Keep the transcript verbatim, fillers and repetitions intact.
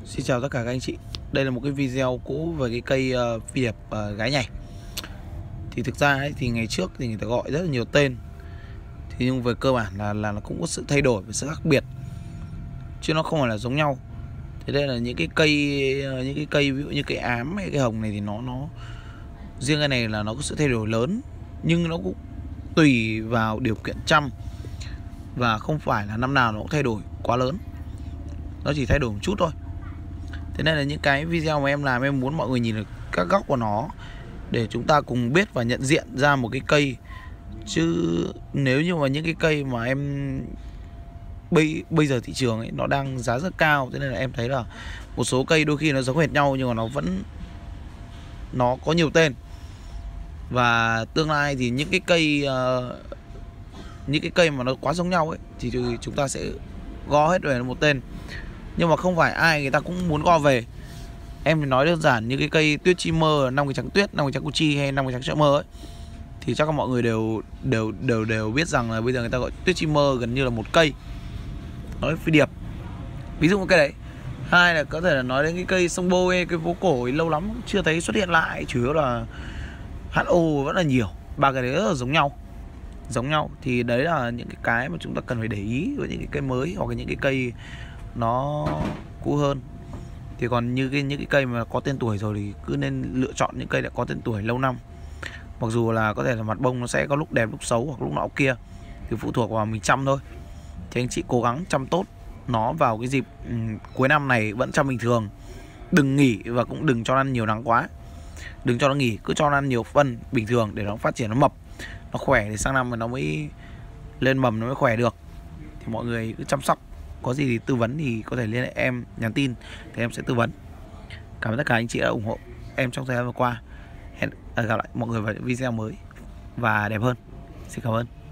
Xin chào tất cả các anh chị. Đây là một cái video cũ về cái cây uh, phi điệp uh, gái nhảy. Thì thực ra ấy, thì ngày trước thì người ta gọi rất là nhiều tên. Thì nhưng về cơ bản là là nó cũng có sự thay đổi và sự khác biệt, chứ nó không phải là giống nhau. Thế đây là những cái cây uh, những cái cây ví dụ như cây ám hay cây hồng này thì nó nó riêng cái này là nó có sự thay đổi lớn, nhưng nó cũng tùy vào điều kiện chăm, và không phải là năm nào nó cũng thay đổi quá lớn. Nó chỉ thay đổi một chút thôi. Thế nên là những cái video mà em làm, em muốn mọi người nhìn được các góc của nó để chúng ta cùng biết và nhận diện ra một cái cây. Chứ nếu như mà những cái cây mà em bây, bây giờ thị trường ấy nó đang giá rất cao, thế nên là em thấy là một số cây đôi khi nó giống hệt nhau nhưng mà nó vẫn nó có nhiều tên. Và tương lai thì những cái cây uh, những cái cây mà nó quá giống nhau ấy thì chúng ta sẽ gom hết về một tên. Nhưng mà không phải ai người ta cũng muốn gom về. Em thì nói đơn giản như cái cây tuyết chi mơ, năm cái trắng tuyết, năm cái trắng cu chi hay năm cái trắng chợ mơ ấy, thì chắc các mọi người đều đều đều đều biết rằng là bây giờ người ta gọi tuyết chi mơ gần như là một cây, nói phi điệp. Ví dụ một cây đấy. Hai là có thể là nói đến cái cây sông Bôi, cây phố cổ ấy, lâu lắm chưa thấy xuất hiện lại, chủ yếu là hát o vẫn là nhiều. Ba cái đấy rất là giống nhau. Giống nhau thì đấy là những cái cái mà chúng ta cần phải để ý với những cái cây mới hoặc là những cái cây nó cũ hơn. Thì còn như cái những cái cây mà có tên tuổi rồi thì cứ nên lựa chọn những cây đã có tên tuổi lâu năm. Mặc dù là có thể là mặt bông nó sẽ có lúc đẹp lúc xấu hoặc lúc nọ kia, thì phụ thuộc vào mình chăm thôi. Thì anh chị cố gắng chăm tốt nó vào cái dịp um, cuối năm này vẫn chăm bình thường. Đừng nghỉ và cũng đừng cho nó ăn nhiều nắng quá. Đừng cho nó nghỉ, cứ cho nó ăn nhiều phân bình thường để nó phát triển, nó mập, nó khỏe, thì sang năm mà nó mới lên mầm, nó mới khỏe được. Thì mọi người cứ chăm sóc. Có gì thì tư vấn thì có thể liên hệ em, nhắn tin thì em sẽ tư vấn. Cảm ơn tất cả anh chị đã ủng hộ em trong thời gian vừa qua. Hẹn gặp lại mọi người vào những video mới và đẹp hơn. Xin cảm ơn.